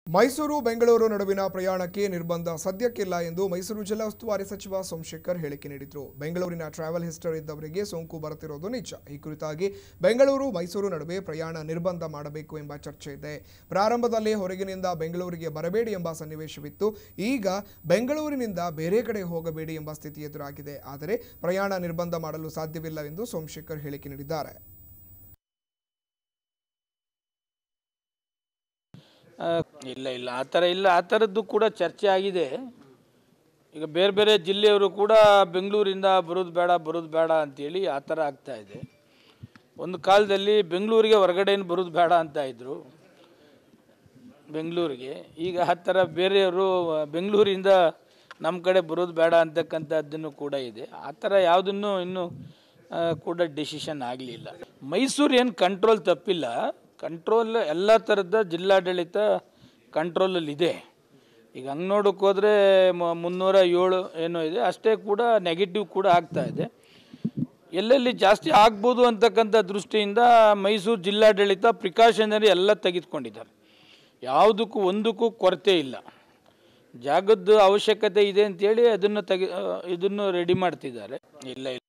ಮೈಸೂರು ಬೆಂಗಳೂರು ನಡುವಿನ ಪ್ರಯಾಣಕ್ಕೆ ನಿರ್ಬಂಧ ಸದ್ಯಕ್ಕಿಲ್ಲ ಎಂದು ಮೈಸೂರು ಜಿಲ್ಲಾ ಉಸ್ತುವಾರಿ ಸಚಿವ ಸೋಮಶೇಖರ್ ಹೇಳಿಕೆ ನೀಡಿದರು. ಬೆಂಗಳೂರಿನ ಟ್ರಾವೆಲ್ ಹಿಸ್ಟರಿ ಇದ್ದವರಿಗೆ ಸೋಂಕು ಬರುತ್ತಿರುವುದು ನಿಜ. ಈ ಕುರಿತಾಗಿ ಬೆಂಗಳೂರು ಮೈಸೂರು ನಡುವೆ ಪ್ರಯಾಣ ನಿರ್ಬಂಧ ಮಾಡಬೇಕು ಎಂಬ ಚರ್ಚೆ ಇದೆ. ಪ್ರಾರಂಭದಲ್ಲಿ ಹೊರಗಿನಿಂದ ಬೆಂಗಳೂರಿಗೆ ಬರಬೇಡಿ ಎಂಬ ಸನ್ನಿವೇಶವಿತ್ತು. ಈಗ ಬೆಂಗಳೂರಿನಿಂದ ಬೇರೆ ಕಡೆ ಹೋಗಬೇಡಿ ಎಂಬ ಸ್ಥಿತಿ ಎದುರಾಗಿದೆ. ಆದರೆ ಪ್ರಯಾಣ ನಿರ್ಬಂಧ ಮಾಡಲು ಸಾಧ್ಯವಿಲ್ಲ ಎಂದು ಸೋಮಶೇಖರ್ ಹೇಳಿಕೆ ನೀಡಿದ್ದಾರೆ. ಇಲ್ಲ ಆ ಥರದ್ದು ಕೂಡ ಚರ್ಚೆ ಆಗಿದೆ. ಈಗ ಬೇರೆ ಬೇರೆ ಜಿಲ್ಲೆಯವರು ಕೂಡ ಬೆಂಗಳೂರಿಂದ ಬರೋದು ಬೇಡ ಅಂತೇಳಿ ಆ ಥರ ಆಗ್ತಾ ಇದೆ. ಒಂದು ಕಾಲದಲ್ಲಿ ಬೆಂಗಳೂರಿಗೆ ಹೊರಗಡೆಯಿಂದ ಬರೋದು ಬೇಡ ಅಂತ ಇದ್ದರು ಬೆಂಗಳೂರಿಗೆ. ಈಗ ಆ ಥರ ಬೇರೆಯವರು ಬೆಂಗಳೂರಿಂದ ನಮ್ಮ ಕಡೆ ಬರೋದು ಬೇಡ ಅಂತಕ್ಕಂಥದ್ದನ್ನು ಕೂಡ ಇದೆ. ಆ ಥರ ಯಾವುದನ್ನು ಇನ್ನೂ ಕೂಡ ಡಿಸಿಷನ್ ಆಗಲಿಲ್ಲ. ಮೈಸೂರು ಏನು ಕಂಟ್ರೋಲ್ ತಪ್ಪಿಲ್ಲ. ಕಂಟ್ರೋಲ್ ಎಲ್ಲ ಥರದ ಜಿಲ್ಲಾಡಳಿತ ಕಂಟ್ರೋಲಲ್ಲಿದೆ. ಈಗ ಹಂಗೆ ನೋಡೋಕೆ ಹೋದರೆ 307 ಏನೋ ಇದೆ, ಅಷ್ಟೇ ಕೂಡ ನೆಗೆಟಿವ್ ಕೂಡ ಆಗ್ತಾ ಇದೆ. ಎಲ್ಲೆಲ್ಲಿ ಜಾಸ್ತಿ ಆಗ್ಬೋದು ಅಂತಕ್ಕಂಥ ದೃಷ್ಟಿಯಿಂದ ಮೈಸೂರು ಜಿಲ್ಲಾಡಳಿತ ಪ್ರಿಕಾಷನರಿ ಎಲ್ಲ ತೆಗೆದುಕೊಂಡಿದ್ದಾರೆ. ಯಾವುದಕ್ಕೂ ಒಂದಕ್ಕೂ ಕೊರತೆ ಇಲ್ಲ. ಜಾಗದ ಅವಶ್ಯಕತೆ ಇದೆ ಅಂತೇಳಿ ಇದನ್ನು ರೆಡಿ ಮಾಡ್ತಿದ್ದಾರೆ. ಇಲ್ಲ